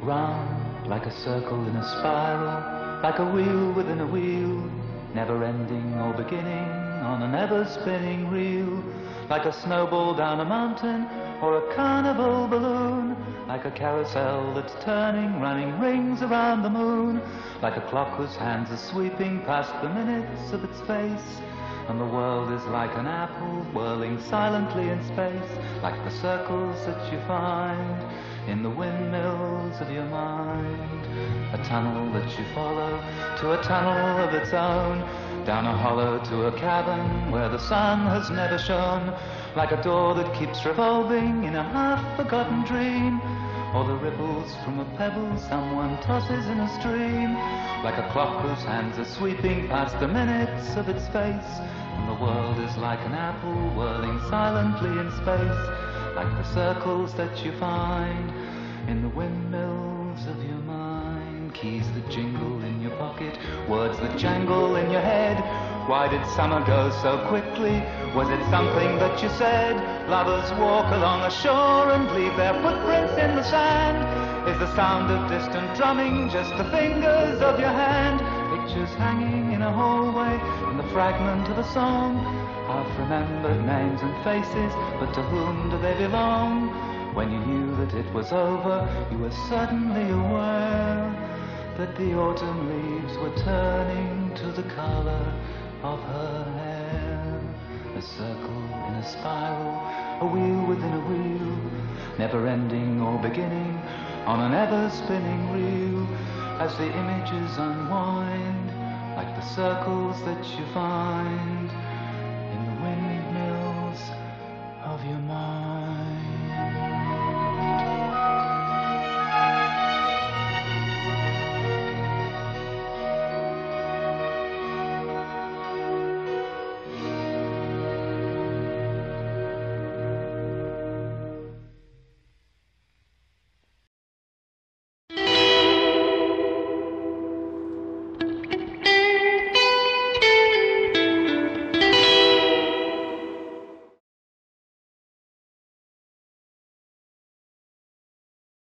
Round like a circle in a spiral, like a wheel within a wheel, never ending or beginning on an ever-spinning reel, like a snowball down a mountain or a carnival balloon, like a carousel that's turning, running rings around the moon, like a clock whose hands are sweeping past the minutes of its face, and the world is like an apple whirling silently in space, like the circles that you find in the windmills of your mind. A tunnel that you follow to a tunnel of its own, down a hollow to a cavern where the sun has never shone, like a door that keeps revolving in a half-forgotten dream, or the ripples from a pebble someone tosses in a stream, like a clock whose hands are sweeping past the minutes of its face, and the world is like an apple whirling silently in space, like the circles that you find in the windmills of your mind. Keys that jingle in your pocket, words that jangle in your head. Why did summer go so quickly? Was it something that you said? Lovers walk along a shore and leave their footprints in the sand. Is the sound of distant drumming just the fingers of your hand? Pictures hanging in a hallway and the fragment of a song. Half-remembered names and faces, but to whom do they belong? When you knew that it was over, you were suddenly aware that the autumn leaves were turning to the color of her hair. A circle in a spiral, a wheel within a wheel, never ending or beginning on an ever-spinning reel, as the images unwind, like the circles that you find in the windmills of your mind.